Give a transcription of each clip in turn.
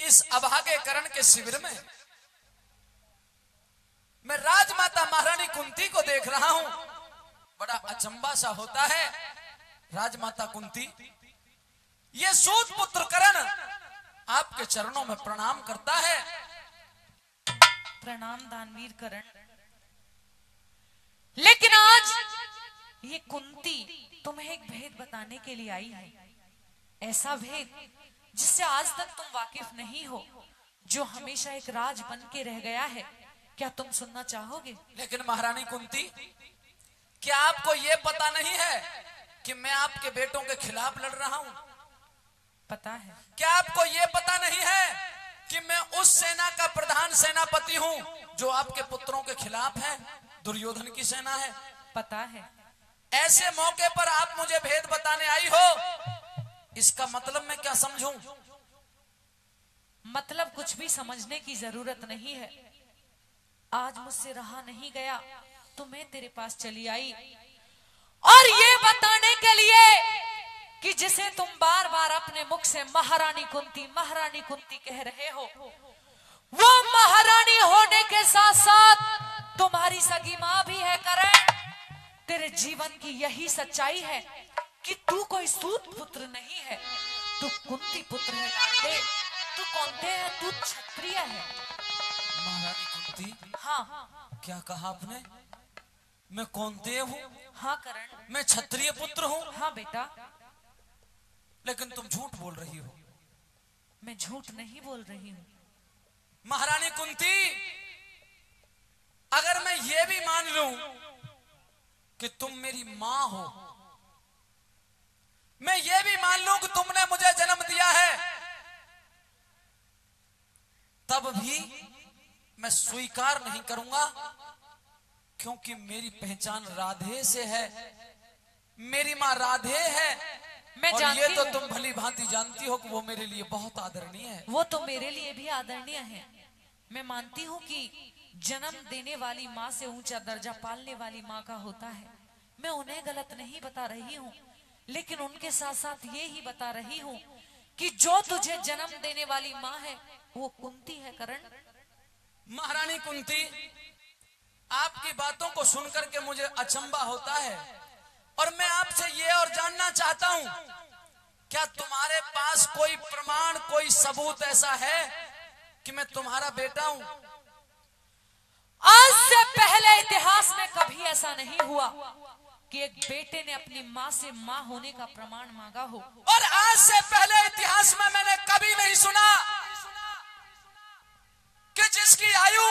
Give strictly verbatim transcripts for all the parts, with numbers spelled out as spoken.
इस अभागे करण के शिविर में मैं राजमाता महारानी कुंती को देख रहा हूं। बड़ा अचंबा सा होता है। राजमाता कुंती, ये सूत पुत्र करण आपके चरणों में प्रणाम करता है। प्रणाम दानवीर करण। लेकिन आज ये कुंती तुम्हें एक भेद बताने के लिए आई है, ऐसा भेद जिससे आज तक तुम वाकिफ नहीं हो, जो हमेशा एक राज बन के रह गया है। क्या तुम सुनना चाहोगे? लेकिन महारानी कुंती, क्या आपको यह पता नहीं है कि मैं आपके बेटों के खिलाफ लड़ रहा हूं? पता है। क्या आपको यह पता नहीं है कि मैं उस सेना का प्रधान सेनापति हूं जो आपके पुत्रों के खिलाफ है? दुर्योधन की सेना है। पता है। ऐसे मौके पर आप मुझे भेद बताने आई हो, इसका मतलब मैं क्या समझूं? मतलब कुछ भी समझने की जरूरत नहीं है। आज मुझसे रहा नहीं गया तो मैं तेरे पास चली आई, और ये बताने के लिए कि जिसे तुम बार बार अपने मुख से महारानी कुंती महारानी कुंती कह रहे हो, वो महारानी होने के साथ साथ तुम्हारी सगी मां भी है करण। तेरे जीवन की यही सच्चाई है कि तू कोई सूत पुत्र नहीं है, तू कुंती पुत्र है लाडले। तू कौनते है? तू क्षत्रिय है। महारानी कुंती, हाँ। क्या कहा आपने? मैं कौनते हूँ? हाँ करण, मैं क्षत्रिय पुत्र हूँ। हाँ बेटा। लेकिन तुम झूठ बोल रही हो। मैं झूठ नहीं बोल रही हूँ महारानी कुंती, अगर मैं ये भी मान लूं कि तुम मेरी मां हो, मैं ये भी मान लूं कि तुमने मुझे जन्म दिया है, तब भी मैं स्वीकार नहीं करूंगा, क्योंकि मेरी पहचान राधे से है। मेरी मां राधे है। मैं और जानती ये तो हूँ। तुम भली भांति जानती हो कि वो मेरे लिए बहुत आदरणीय है। वो तो मेरे लिए भी आदरणीय है। मैं मानती हूँ कि जन्म देने वाली माँ से ऊंचा दर्जा पालने वाली माँ का होता है। मैं उन्हें गलत नहीं बता रही हूँ, लेकिन उनके साथ साथ ये ही बता रही हूँ कि जो तुझे जन्म देने वाली माँ है वो कुंती है करण। महारानी कुंती, आपकी बातों को सुनकर के मुझे अचंबा होता है, और मैं आपसे ये और जानना चाहता हूं, क्या तुम्हारे पास कोई प्रमाण, कोई सबूत ऐसा है कि मैं तुम्हारा बेटा हूं? आज से पहले इतिहास में कभी ऐसा नहीं हुआ कि एक बेटे ने अपनी माँ से माँ होने का प्रमाण मांगा हो। और आज से पहले इतिहास में मैंने कभी नहीं सुना कि जिसकी आयु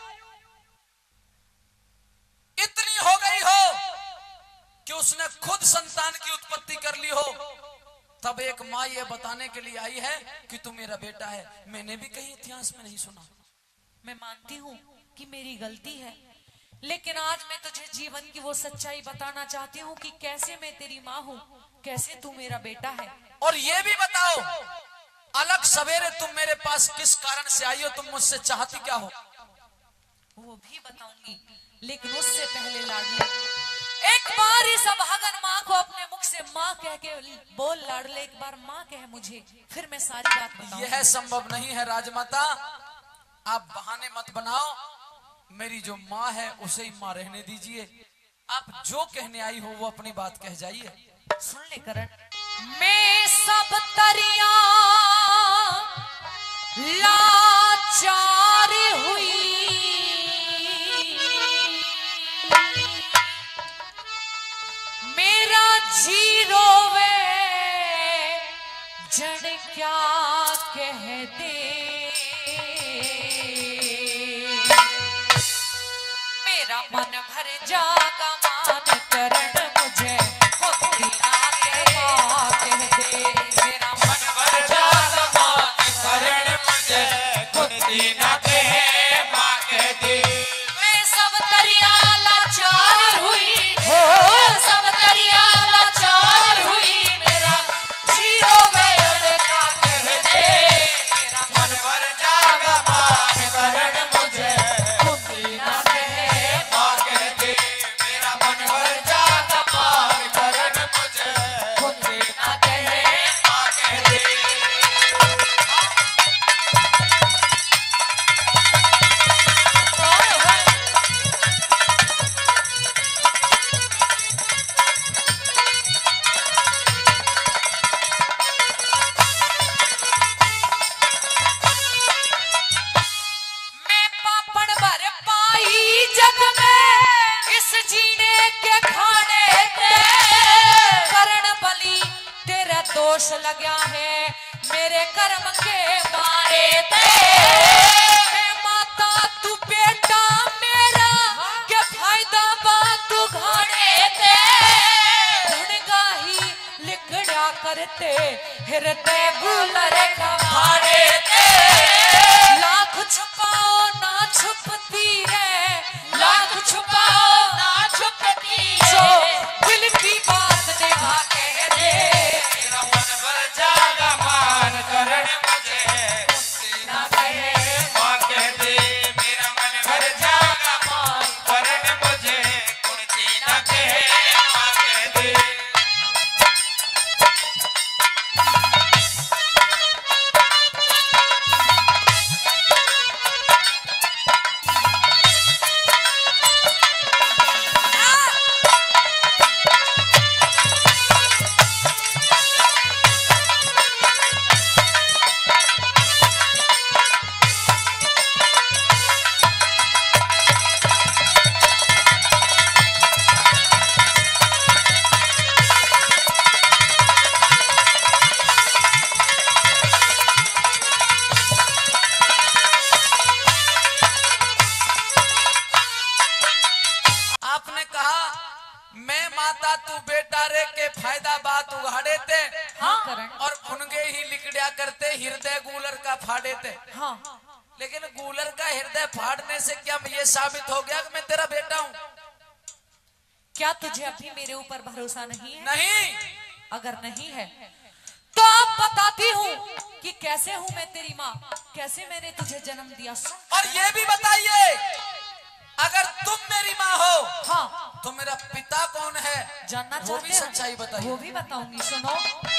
इतनी हो गई हो कि उसने खुद संतान की उत्पत्ति कर ली हो, तब एक माँ ये बताने के लिए आई है कि तू मेरा बेटा है। मैंने भी कहीं इतिहास में नहीं सुना। मैं मानती हूँ कि मेरी गलती है, लेकिन आज मैं तुझे जीवन की वो सच्चाई बताना चाहती हूँ कि कैसे मैं तेरी माँ हूँ, कैसे तू मेरा बेटा है। और ये भी बताओ, अलग सवेरे तुम मेरे पास किस कारण से आई हो? तुम मुझसे चाहती क्या हो? वो भी बताऊंगी, लेकिन उससे पहले लाडले, एक बार इस अभागन माँ को अपने मुख से माँ कह के बोल लाडले, एक बार माँ कह मुझे, फिर मैं सारी बात बताऊंगी। यह संभव नहीं है राजमाता, आप बहाने मत बनाओ। मेरी जो माँ है उसे ही माँ रहने दीजिए। आप जो कहने आई हो वो अपनी बात कह जाइए। सुन ले करण, मैं सब तरिया लाचार हुई, मेरा जी रोवे जड़ क्या कह दे, मेरा मन भर जागा मान करण मुझे कुंती आके माँ कह दे, मेरा मन भर जागा मान करण मुझे कुंती ना कहे माँ कह दे। मैं सब तरिया लाचार हुई, हो सब तरिया लाचार हुई, मेरा जी रोवे जड़ क्या कह दे, मेरा मन भर जागा मान करण मुझे कुंती ना कहे माँ कह दे, मेरा मन भर जागा मान करण मुझे दोष लग्या है मेरे कर्म के मारे ते। मैं माता तू बेटा मेरा के फायदा बात तू घाड़े ते। धनगाही लिखड़ा करते हृदय गुलर कमाड़े ते। लाख छुपाओ ना छुपती है, लाख छुपाओ ना छुपती है। जो दिल की बात निभा के दे मेरा मन भर जागा मान करण मुझे ना कहे माँ कह दे। मेरा मन भर जागा मान करण मुझे कुर्ती ना कहे माँ कह दे। आपने कहा मैं माता तू बेटा रे के फायदा बात उघाड़े थे। हाँ करण। और उनके ही लिकड़िया करते हृदय गूलर का फाड़े थे। हाँ लेकिन गूलर का हृदय फाड़ने से क्या ये साबित हो गया कि मैं तेरा बेटा हूँ? क्या तुझे अभी मेरे ऊपर भरोसा नहीं है? नहीं। अगर नहीं है तो अब बताती हूँ कि कैसे हूँ मैं तेरी माँ, कैसे मैंने तुझे जन्म दिया। सुन और ये भी बताइए अगर तुम मेरी माँ हो हाँ तो मेरा पिता कौन है? जानना वो चाहते भी हो? सच्चाई बताइए। वो भी बताऊंगी, सुनो।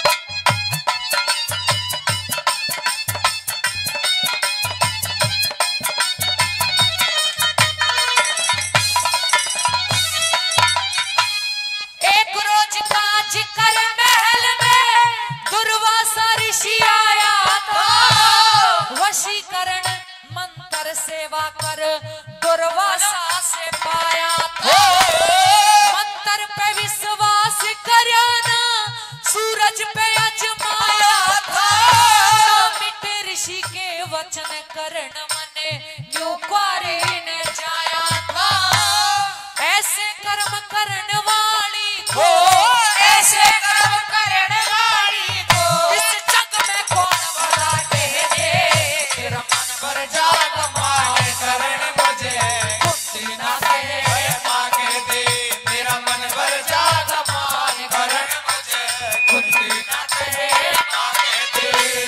एक रोज का जिक्र महल में दुर्वासा ऋषि आया था। वशीकरण मंत्र सेवा कर दुर्वासा से पाया था। मंत्र पे विश्वास करना सूरज पे अजमाया था। मिटे ऋषि के वचन करण मने न्यू क्वारी ने जाया था। ऐसे कर्म करण वाली को, ऐसे कर्म करण वाली को इस जग में कौन भला कह दे। मेरा मन भर जागा मान करण मुझे कुर्ती ना कहे माँ कह दे। मेरा मन भर जागा मान करण मुझे कुर्ती ना कहे माँ कह दे।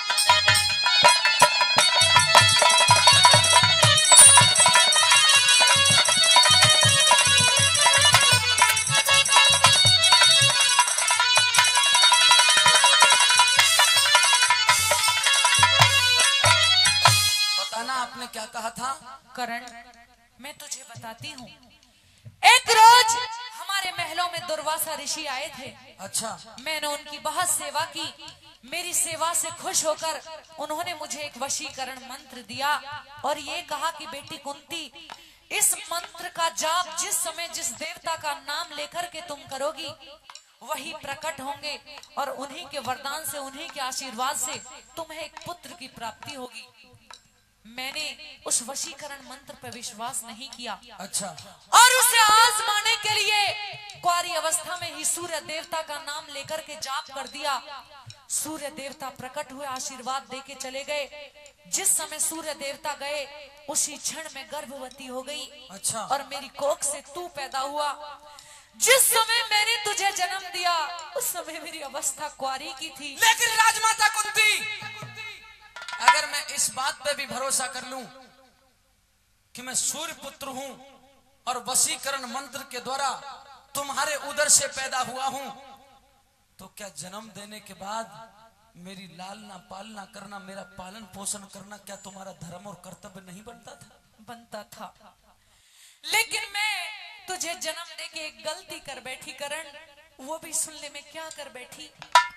बताना आपने क्या कहा था? करण मैं तुझे बताती हूँ। एक रोज हमारे महलों में दुर्वासा ऋषि आए थे। अच्छा। मैंने उनकी बहुत सेवा की। मेरी सेवा से खुश होकर उन्होंने मुझे एक वशीकरण मंत्र दिया और ये कहा कि बेटी कुंती, इस मंत्र का जाप जिस समय जिस देवता का नाम लेकर के तुम करोगी वही प्रकट होंगे और उन्हीं के वरदान से, उन्हीं के आशीर्वाद से तुम्हें एक पुत्र की प्राप्ति होगी। मैंने उस वशीकरण मंत्र पर विश्वास नहीं किया। अच्छा। और उसे आजमाने के लिए कुंवारी अवस्था में ही सूर्य देवता का नाम लेकर के जाप कर दिया। सूर्य देवता प्रकट हुए, आशीर्वाद देके चले गए। जिस समय सूर्य देवता गए उसी क्षण में गर्भवती हो गई। अच्छा। और मेरी कोख से तू पैदा हुआ। जिस समय मैंने तुझे जन्म दिया उस समय मेरी अवस्था कुंवारी की थी। लेकिन राजमाता कुंती, अगर मैं इस बात पे भी भरोसा कर लूं कि मैं सूर्य पुत्र हूं और वशीकरण मंत्र के द्वारा तुम्हारे उदर से पैदा हुआ हूं, तो क्या जन्म देने के बाद मेरी लालना पालना करना, मेरा पालन पोषण करना क्या तुम्हारा धर्म और कर्तव्य नहीं बनता था? बनता था। लेकिन मैं तुझे जन्म दे के एक गलती कर बैठी करण, वो भी सुनने में क्या कर बैठी।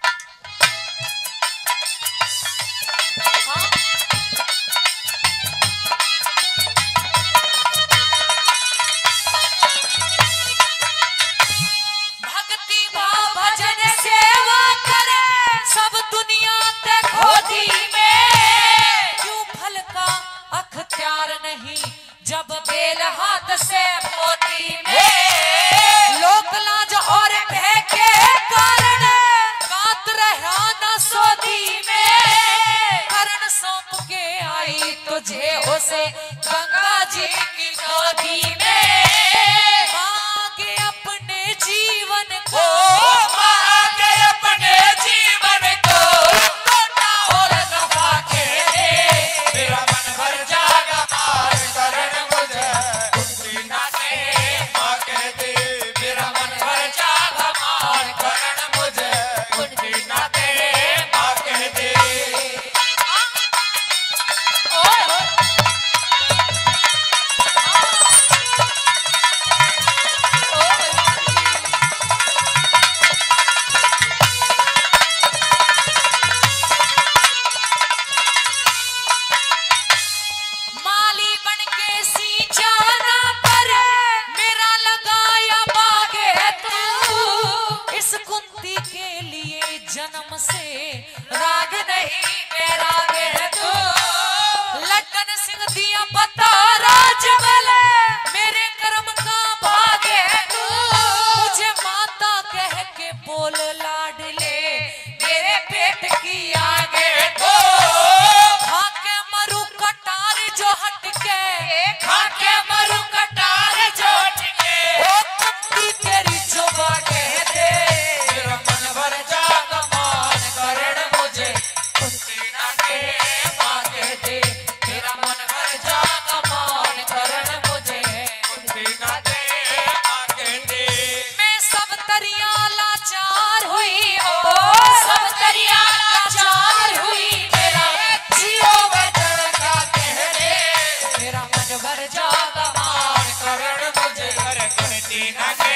हाँ? भक्ति भाव भजन सेवा करे तेल हाथ से मोती में, लोक लाज और भय के कारण कात रहा न सोदी में। करण सौंप के आई तुझे उसे गंगा जी की गोदी में, मांगे अपने जीवन को, मांगे अपने जीवन को, टोटा और नफा के दे। मेरा मन भर जागा मार करण मुझे कुंती ना दे माँ के दे। मेरा मन भर जागा मार करण मुझे कुंती ना दे माँ के दे। माली बन के सींचाना पर मेरा लगाया बागे तू। इस कुंती के लिए जन्म से राग नहीं बैराग है तू। लड्डन सिंह दिया बता राजमल मेरे कर्म का भाग है तू। मुझे माता कह के बोल लाडले मेरे पेट की आगे तो। खाके मरु कटार जो हटके, खाके मरु कटार जो हटके, ओ कुंती तेरी जो बागे दे। मेरा मन भर जागा मान करण मुझे कुंती ना दे माँ के दे। मेरा मन भर जागा मान करण मुझे कुंती ना दे माँ के दे। मैं सब तरिया लाचार हुई हो, सब तरिया लाचार हुई। मेरा जियो वचन का कह दे। मेरा मन भर जागा मान करण मुझे हर कुंती ना दे